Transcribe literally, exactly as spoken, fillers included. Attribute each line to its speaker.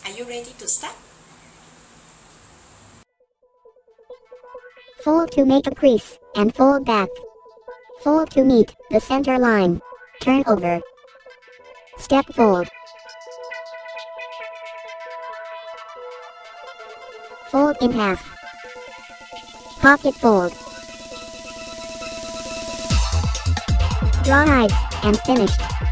Speaker 1: Are you ready to start?
Speaker 2: Fold to make a crease, and fold back. Fold to meet the center line. Turn over. Step fold. Fold in half. Pocket fold. Draw eyes, and finished.